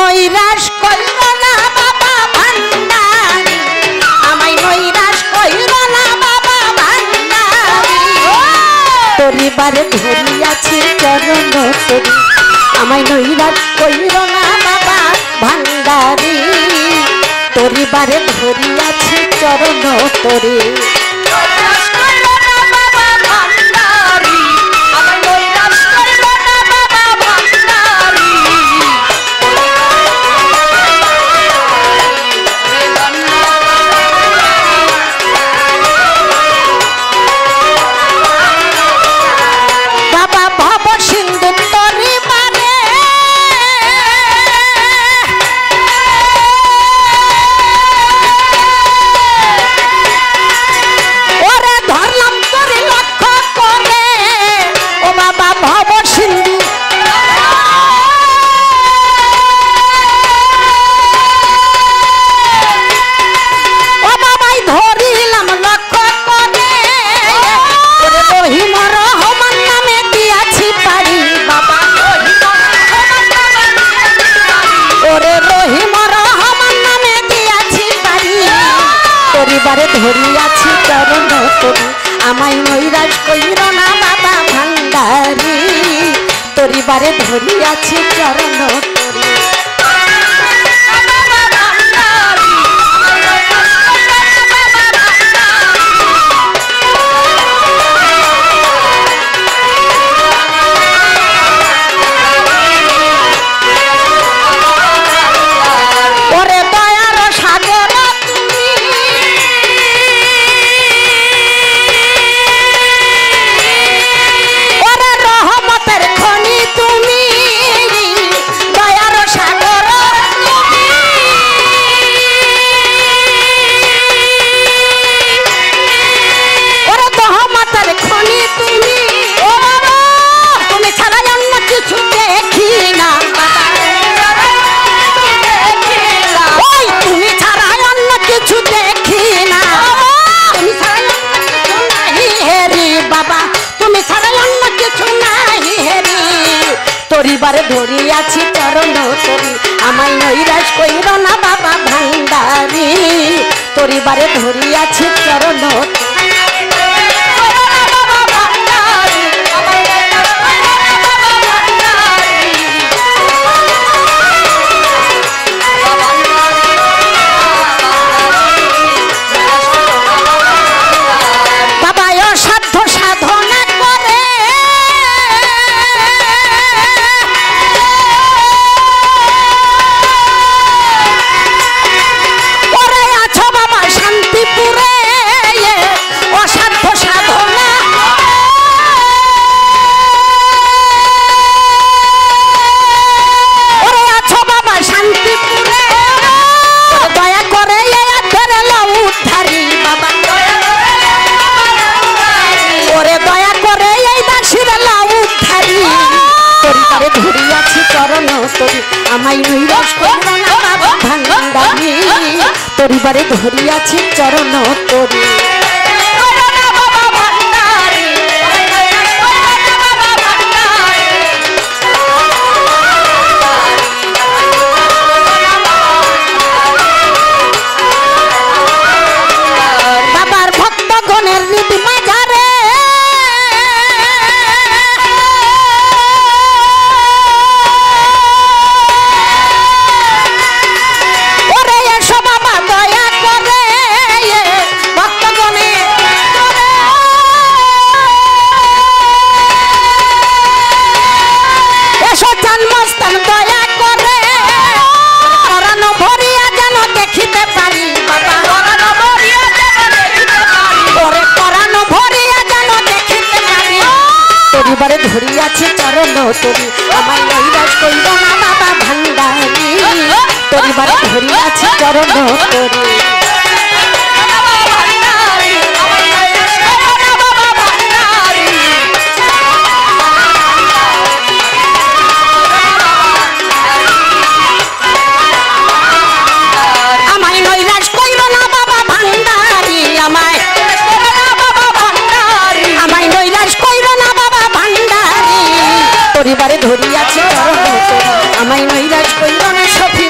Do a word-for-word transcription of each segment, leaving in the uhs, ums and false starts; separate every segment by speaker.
Speaker 1: নৈরাশ কইর না বাবা ভান্ডারি আমায় নৈরাশ কইর না বাবা ভান্ডারি তোরি বারে ধরিয়াছি চরণ তোরি আমায় নৈরাশ কইর না বাবা ভান্ডারি তোরি বারে ধরিয়াছি চরণ তোরি ধরিয়াছি চরণ তোরি আমায় নৈরাশ কইর না বাবা ভান্ডারি তোরি বারে ধরিয়াছি চরণ তোরি তোরিবারে ধরিয়াছি চরণ তোরি আমায় নৈরাশ কইর না বাবা ভান্ডারি তোরিবারে ধরিয়াছি চরণ আমায় নৈরাশ কইর না বাবা ভান্ডারি তোরিবারে ধরিয়াছি চরণ তোরি বাবার ভক্তগণের নীতি মাঝারে তোরিবারে ধরিয়াছি চরণ তোরি আমায় নৈরাশ কইর না বাবা ভান্ডারি তোরিবারে ধরিয়াছি চরণ তোরি আমায় নৈরাশ কইর না বাবা ভান্ডারি আমায় আমায় নৈরাশ কইর না বাবা ভান্ডারি তোরিবারে ধরিয়াছি চরণ তোরি আমায় নৈরাশ কইর না সখী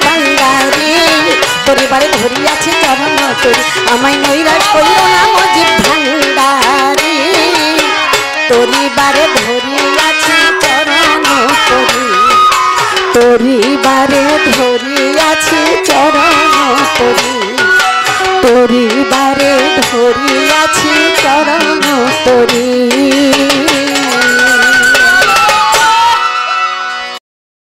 Speaker 1: তোরি আমায় নৈরাশ করিও না মজিদ ভান্ডারি তোরি বারে ধরিয়াছি চরণ তোরি তোরি বারে ধরিয়াছি চরণ তোরি তোরি বারে ধরিয়াছি চরণ তোরি